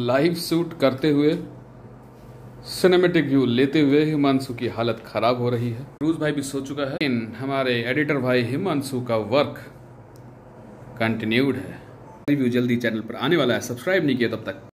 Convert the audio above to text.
Live shoot करते हुए, cinematic view लेते हुए हिमांशु की हालत खराब हो रही है। क्रूज भाई भी सो चुका है, लेकिन हमारे एडिटर भाई हिमांशु का वर्क कंटिन्यूड है। रिव्यू जल्दी चैनल पर आने वाला है, सब्सक्राइब नहीं किया तब तक।